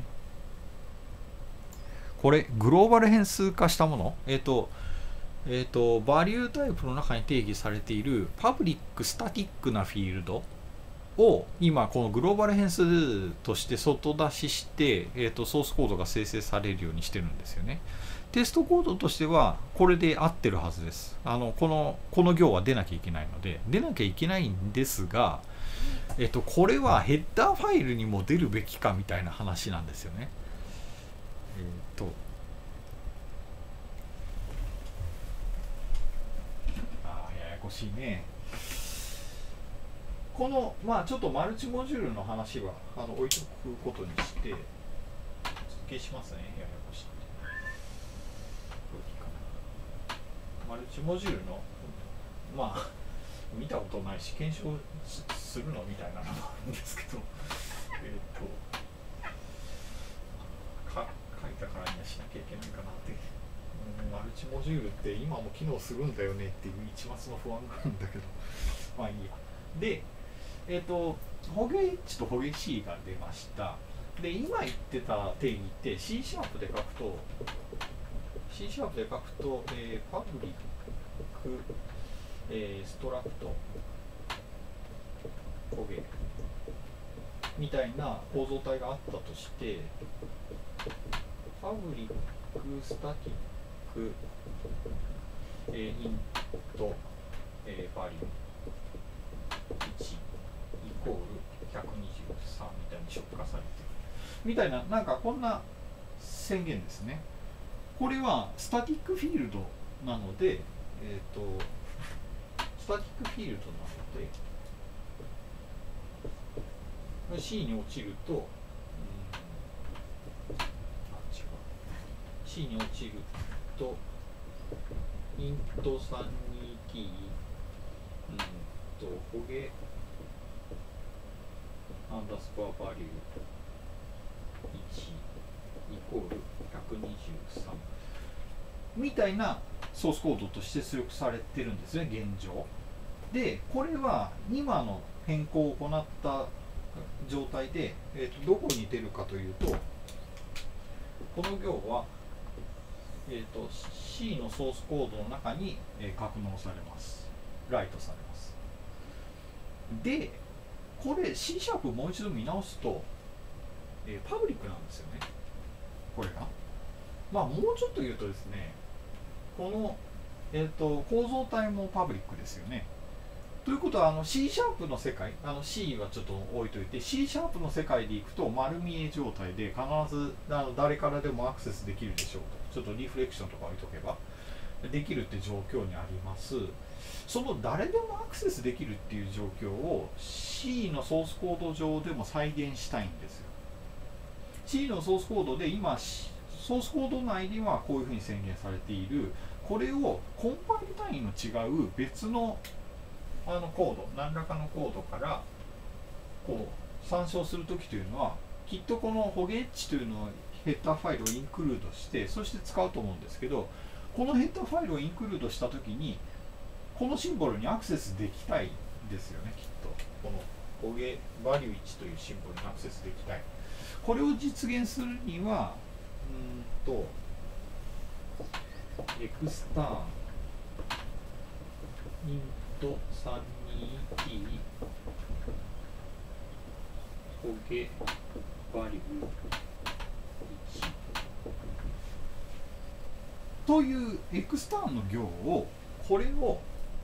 これグローバル変数化したもの、バリュータイプの中に定義されているパブリックスタティックなフィールドを今このグローバル変数として外出しして、ソースコードが生成されるようにしてるんですよね。テストコードとしてはこれで合ってるはずです。この行は出なきゃいけないので出なきゃいけないんですが、これはヘッダーファイルにも出るべきかみたいな話なんですよね。ややこしいね。このちょっとマルチモジュールの話は置いとくことにして、ちょっと消しますね。ややこしい。マルチモジュールの見たことないし検証するのみたいなのもあるんですけど、書いたからにはしなきゃいけないかなって。マルチモジュールって今も機能するんだよねっていう一抹の不安があるんだけど、まあいいや。で、ホゲ H とホゲ C が出ました。で、今言ってた定義って C シャープで書くと、パブリック、ストラクト、ホゲみたいな構造体があったとして、パブリック、スタティック、イント、バリュー1イコール123みたいに触化されてるみたいな、なんかこんな宣言ですね。これはスタティックフィールドなので、スタティックフィールドなので C に落ちると、C に落ちるとイント 329 ホゲアンダースコアバリュー1イコール123みたいなソースコードとして出力されてるんですね、現状で。これは今の変更を行った状態で、どこに出るかというと、この行は、C のソースコードの中に、格納されます。ライトされます。で、これ C シャープもう一度見直すと、パブリックなんですよね、これが。まあもうちょっと言うとですね、この、構造体もパブリックですよね。ということはC シャープの世界、C はちょっと置いといて C シャープの世界でいくと丸見え状態で必ず誰からでもアクセスできるでしょうと、ちょっとリフレクションとか置いとけばできるって状況にあります。その誰でもアクセスできるっていう状況を C のソースコード上でも再現したいんですよ。 C のソースコードで今ソースコード内にはこういうふうに宣言されている、これをコンパイル単位の違う別のコード、何らかのコードからこう参照するときというのは、きっとこのホゲッチというのをヘッダーファイルをインクルードして、そして使うと思うんですけど、このヘッダーファイルをインクルードしたときに、このシンボルにアクセスできたいですよね、きっと。このホゲバリュー1というシンボルにアクセスできたい。これを実現するには、エクスターンイント 32t ホゲバリュー1というエクスターンの行を、これを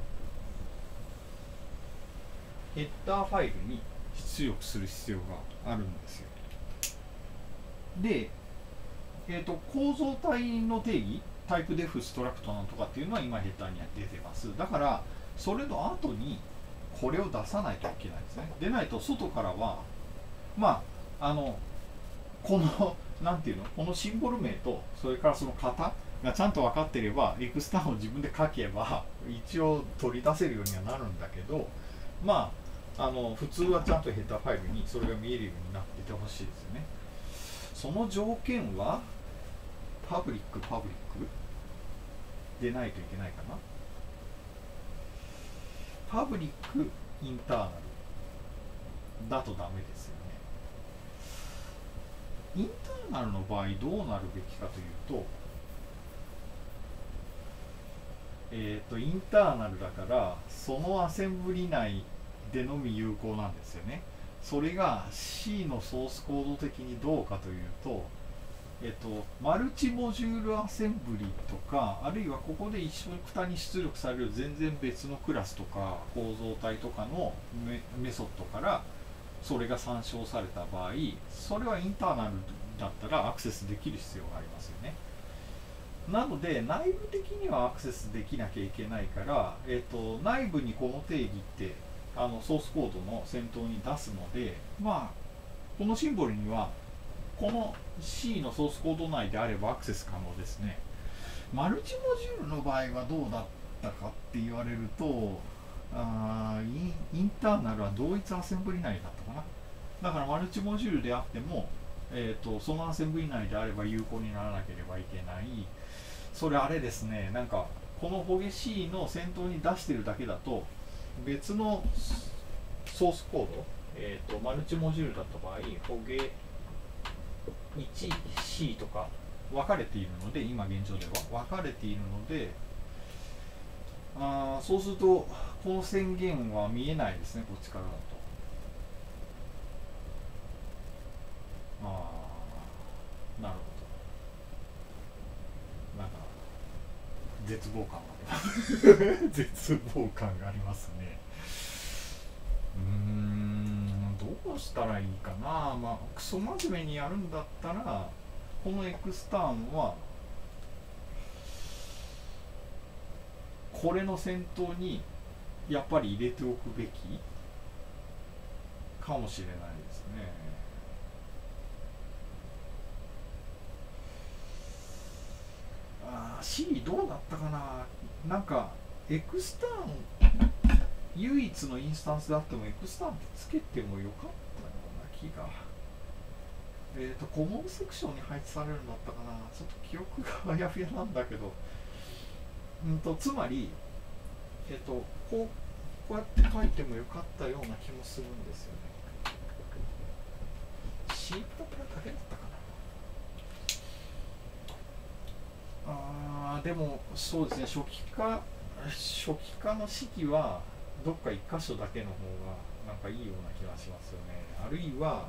ヘッダーファイルに出力する必要があるんですよ。で、構造体の定義、タイプデフストラクトなんとかっていうのは今ヘッダーには出てます。だからそれの後にこれを出さないといけないですね。でないと外からはこのなんていうの、このシンボル名とそれからその型がちゃんと分かっていればエクスターンを自分で書けば一応取り出せるようにはなるんだけど、普通はちゃんとヘッダーファイルにそれが見えるようになっててほしいですよね。その条件はパブリックでないといけないかな。パブリックインターナルだとダメですよね。インターナルの場合どうなるべきかというと、インターナルだからそのアセンブリ内でのみ有効なんですよね。それが C のソースコード的にどうかというと、マルチモジュールアセンブリとか、あるいはここで一緒に出力される全然別のクラスとか構造体とかのメソッドからそれが参照された場合、それはインターナルだったらアクセスできる必要がありますよね。なので内部的にはアクセスできなきゃいけないから、内部にこの定義ってソースコードの先頭に出すので、このシンボルにはこの C のソースコード内であればアクセス可能ですね。マルチモジュールの場合はどうだったかって言われると、インターナルは同一アセンブリ内だったかな。だからマルチモジュールであっても、そのアセンブリ内であれば有効にならなければいけない。それあれですね、なんかこのホゲ C の先頭に出してるだけだと別のソースコード、マルチモジュールだった場合ホゲ 1C とか分かれているので、今現状では分かれているので、そうするとこの宣言は見えないですね、こっちからだと。なるほど。なんか絶望感があります絶望感がありますね。どうしたらいいかな。クソ真面目にやるんだったらこのエクスターンはこれの先頭にやっぱり入れておくべきかもしれないですね。C どうだったかな。なんかエクスターン唯一のインスタンスであってもエクスターンってつけてもよかったようながコモンセクションに配置されるんだったかな、ちょっと記憶があやふやなんだけど、つまりこうやって書いてもよかったような気もするんですよね。 C プラプラだけだったかな。でもそうですね、初期化の式はどっか1箇所だけの方がなんかいいような気がしますよね。ある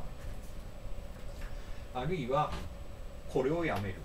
いはこれをやめる、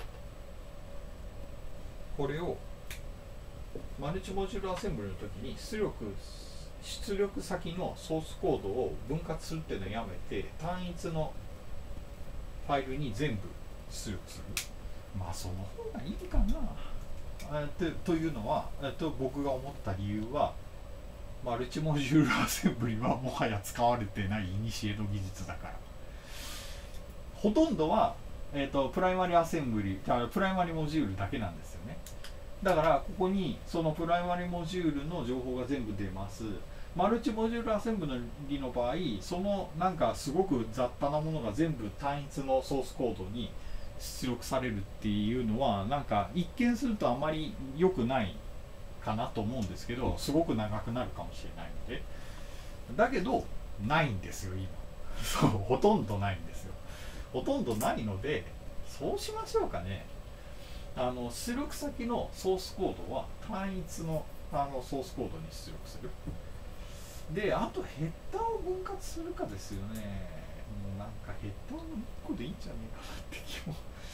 これをマルチモジュールアセンブルの時に出力先のソースコードを分割するっていうのをやめて、単一のファイルに全部出力する。まあその方がいいかな。というのは、僕が思った理由は、マルチモジュールアセンブリはもはや使われてない古の技術だから。ほとんどは、プライマリアセンブリ、プライマリモジュールだけなんですよね。だからここにそのプライマリモジュールの情報が全部出ます。マルチモジュールアセンブリの場合、そのなんかすごく雑多なものが全部単一のソースコードに出力されるっていうのは、なんか一見するとあまり良くないかなと思うんですけど、すごく長くなるかもしれないので。だけどないんですよ今。そう、ほとんどないんですよ。ほとんどないので、そうしましょうかね。出力先のソースコードは単一のソースコードに出力する。で、あとヘッダーを分割するかですよね。もうなんかヘッダーの1個でいいんじゃねえかなって気も。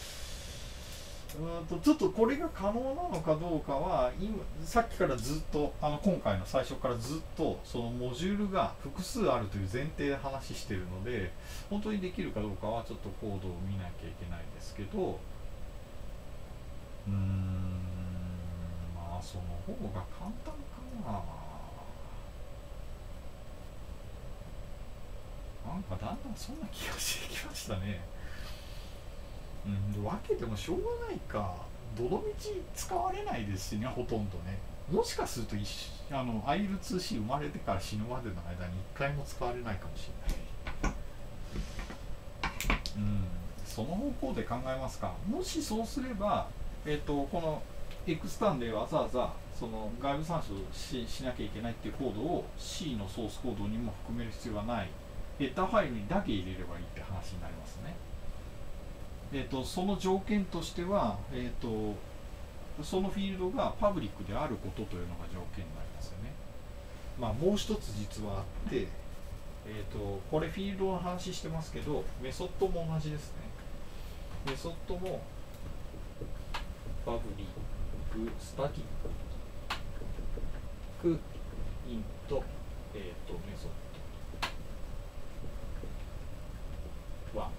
ちょっとこれが可能なのかどうかは、さっきからずっと今回の最初からずっとそのモジュールが複数あるという前提で話しているので、本当にできるかどうかはちょっとコードを見なきゃいけないですけど、まあその方が簡単かな。なんかだんだんそんな気がしてきましたね。分けてもしょうがないか。どのみち使われないですしね、ほとんどね。もしかするとIL2C 生まれてから死ぬまでの間に1回も使われないかもしれない。その方向で考えますか。もしそうすれば、このエクスタンでわざわざその外部参照 しなきゃいけないっていうコードを C のソースコードにも含める必要はない。ヘッダーファイルにだけ入れればいいって話になりますね。その条件としては、そのフィールドがパブリックであることというのが条件になりますよね。まあもう一つ実はあって、これフィールドの話してますけど、メソッドも同じですね。メソッドもパブリック、スタティック、イント、メソッドは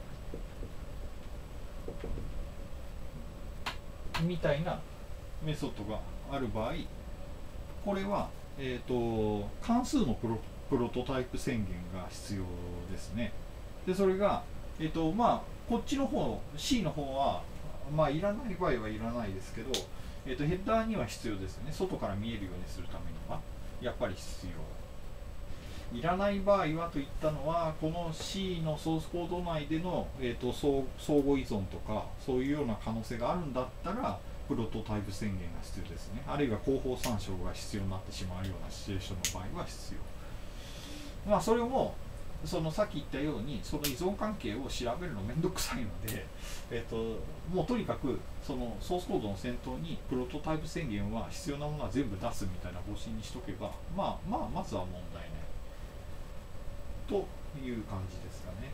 みたいなメソッドがある場合、これは、関数のプロトタイプ宣言が必要ですね。でそれが、まあこっちの方 C の方はまあいらない場合はいらないですけど、ヘッダーには必要ですよね。外から見えるようにするためにはやっぱり必要。いらない場合はといったのは、この C のソースコード内での、相互依存とかそういうような可能性があるんだったらプロトタイプ宣言が必要ですね。あるいは後方参照が必要になってしまうようなシチュエーションの場合は必要。まあそれもさっき言ったようにその依存関係を調べるのめんどくさいので、もうとにかくそのソースコードの先頭にプロトタイプ宣言は必要なものは全部出すみたいな方針にしとけば、まずは問題ないという感じですかね。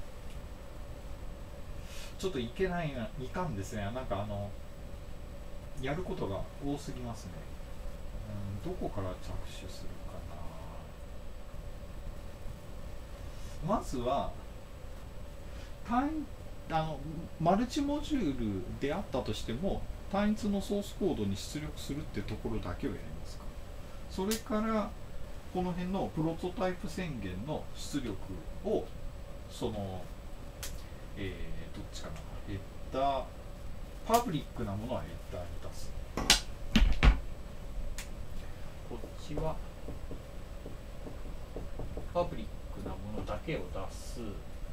ちょっといかんですね。なんかやることが多すぎますね。どこから着手するかな。まずはマルチモジュールであったとしても単一のソースコードに出力するってところだけをやりますか。それからこの辺のプロトタイプ宣言の出力をどっちかな、ヘッダーパブリックなものはヘッダーに出す。こっちはパブリックなものだけを出す。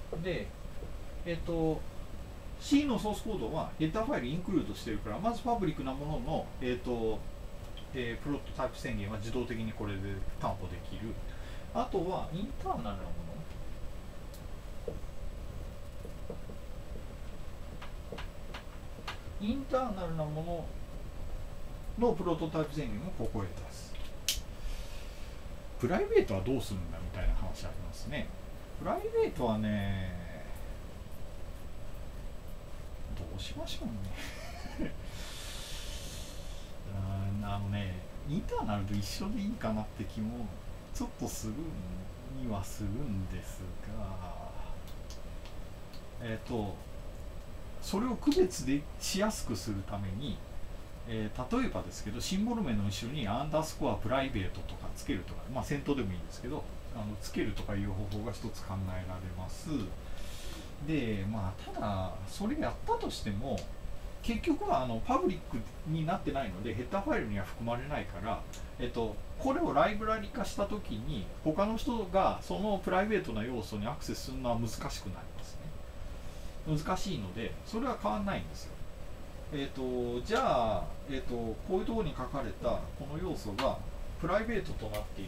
で、C のソースコードはヘッダーファイルインクルードしてるから、まずパブリックなものの、プロトタイプ宣言は自動的にこれで担保できる。あとはインターナルなもの、インターナルなもののプロトタイプ宣言をここへ出す。プライベートはどうするんだみたいな話ありますね。プライベートはね、どうしましょうねインターナルと一緒でいいかなって気もちょっとするにはするんですが、それを区別でしやすくするために、例えばですけど、シンボル名の後ろにアンダースコアプライベートとかつけるとか、まあ先頭でもいいんですけど、つけるとかいう方法が一つ考えられます。で、まあただそれやったとしても結局はパブリックになってないのでヘッダーファイルには含まれないから、これをライブラリ化した時に他の人がそのプライベートな要素にアクセスするのは難しくなりますね。難しいのでそれは変わらないんですよ。じゃあ、こういうところに書かれたこの要素がプライベートとなってい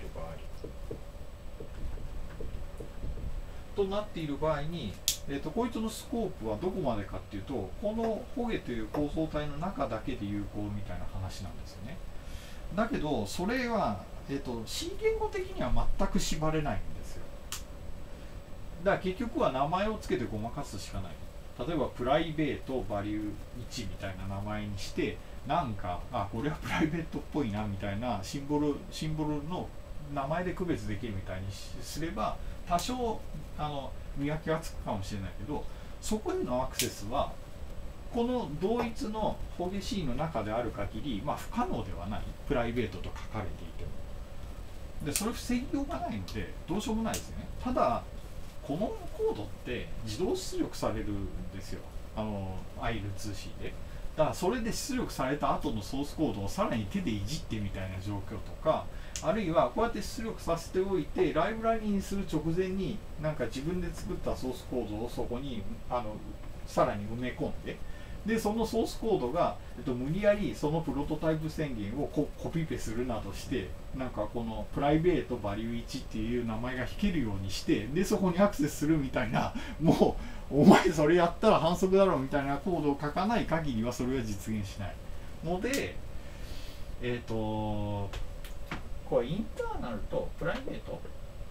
る場合に、こいつのスコープはどこまでかっていうと、このホゲという構造体の中だけで有効みたいな話なんですよね。だけどそれは、C 言語的には全く縛れないんですよ。だから結局は名前をつけてごまかすしかない。例えばプライベートバリュー1みたいな名前にして、なんかこれはプライベートっぽいなみたいなシンボルの名前で区別できるみたいにすれば多少見分けはつくかもしれないけど、そこへのアクセスはこの同一のホゲ C の中である限り、まあ、不可能ではない。プライベートと書かれていても。でそれ防ぎようがないのでどうしようもないですよね。ただこのコードって自動出力されるんですよ、IL2C で。だからそれで出力された後のソースコードをさらに手でいじってみたいな状況とか、あるいはこうやって出力させておいてライブラリにする直前になんか自分で作ったソースコードをそこにさらに埋め込んで、でそのソースコードが、無理やりそのプロトタイプ宣言をコピペするなどして、なんかこのプライベートバリュー1っていう名前が引けるようにして、でそこにアクセスするみたいな、もうお前それやったら反則だろみたいなコードを書かない限りはそれは実現しないので、これインターナルとプライベート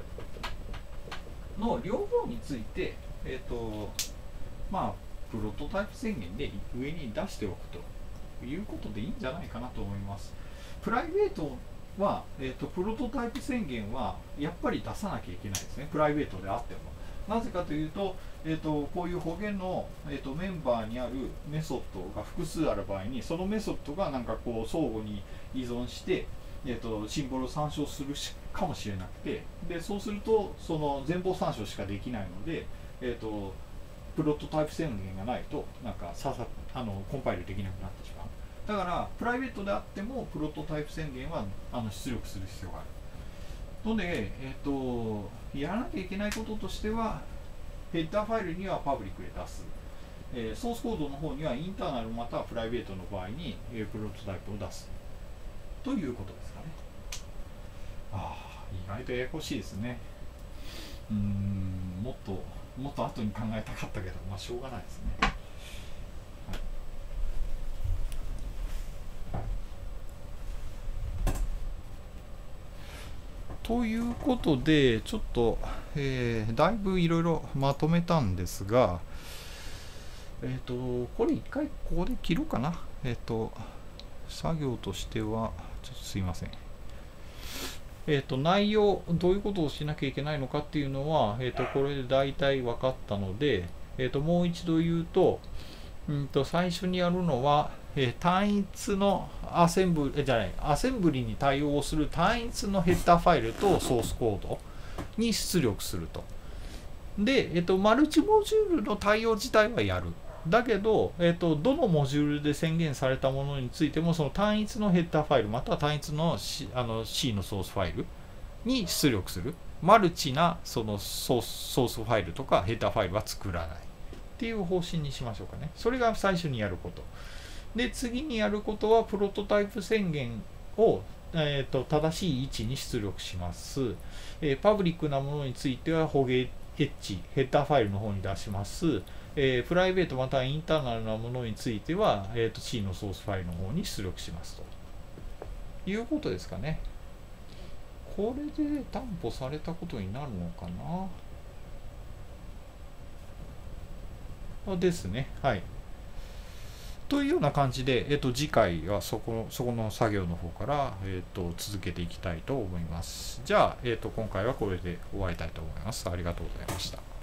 の両方について、まあプロトタイプ宣言で上に出しておくということでいいんじゃないかなと思います。プライベートは、プロトタイプ宣言はやっぱり出さなきゃいけないですね。プライベートであっても。なぜかというと、こういう保険の、メンバーにあるメソッドが複数ある場合に、そのメソッドがなんかこう相互に依存して、シンボルを参照するかもしれなくて、でそうするとその前方参照しかできないので、プロトタイプ宣言がないとなんかコンパイルできなくなってしまう。だからプライベートであってもプロトタイプ宣言は出力する必要があるので、やらなきゃいけないこととしては、ヘッダーファイルにはパブリックで出す、ソースコードの方にはインターナルまたはプライベートの場合に、プロトタイプを出すということですかね。意外とややこしいですね。もっと後に考えたかったけど、まあしょうがないですね。ということでちょっと、だいぶいろいろまとめたんですが、これ一回ここで切ろうかな。作業としてはちょっとすいません。内容どういうことをしなきゃいけないのかっていうのは、これで大体分かったので、もう一度言うと、最初にやるのは、単一のアセンブリに対応する単一のヘッダーファイルとソースコードに出力すると。で、マルチモジュールの対応自体はやる。だけど、どのモジュールで宣言されたものについてもその単一のヘッダーファイルまたは単一の C のソースファイルに出力する。 マルチなそのソースファイルとかヘッダーファイルは作らないっていう方針にしましょうかね。それが最初にやること。で、次にやることはプロトタイプ宣言を、正しい位置に出力します。パブリックなものについてはホゲエッジ、ヘッダーファイルの方に出します。プライベートまたはインターナルなものについては、C のソースファイルの方に出力しますということですかね。これで担保されたことになるのかなですね。はい。というような感じで、次回はそこの作業の方から、続けていきたいと思います。じゃあ、今回はこれで終わりたいと思います。ありがとうございました。